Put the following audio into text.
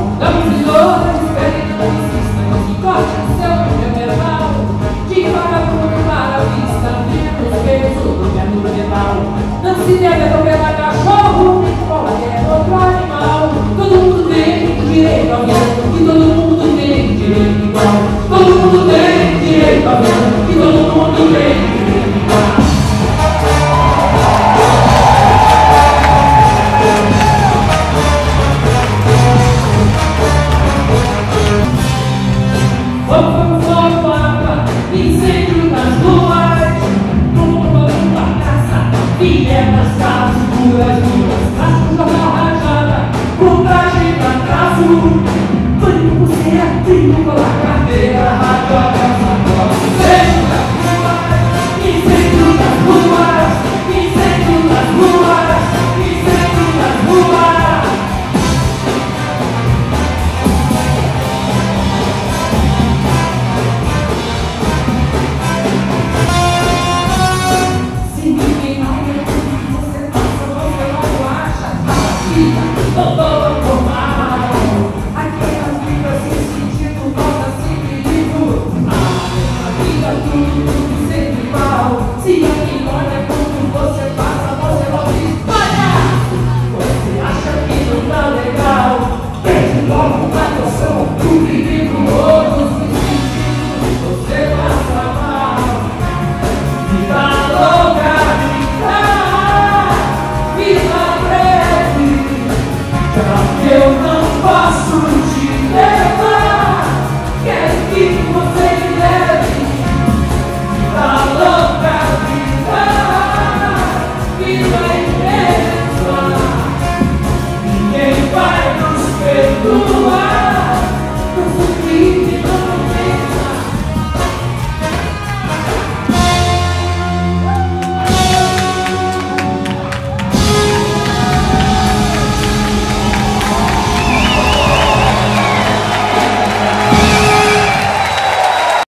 Damos visões diferentes da sistema que corta seu fenomenal. De vagabundo para a vista, vimos peso do mesmo metal. Não se deve atropelar cachorro, nem qualquer outro animal. Todo mundo tem direito à vida e todo mundo tem direito igual. Todo mundo tem direito à vida e todo mundo tem direito igual. Vamos ao mapa, incêndio nas ruas, bomba da caça, vielas, casas, ruas, cascos da rajada, contagem pra caso, pânico por ser trilho pela carteira, rádio, a casa, incêndio nas ruas, incêndio nas ruas, incêndio nas ruas. Aquelas vidas sem sentido, falta sem perigo. A vida tudo sempre igual. Se alguém olha quando você passa, você logo espalha. Você acha que não tá legal? Pede logo uma noção do perigo. Todos os sentidos você passa mal. Vida louca, vida breve. Eu não posso te levar. Quero que você me leve. Vida louca, vida imensa. Ninguém vai nos perdoar.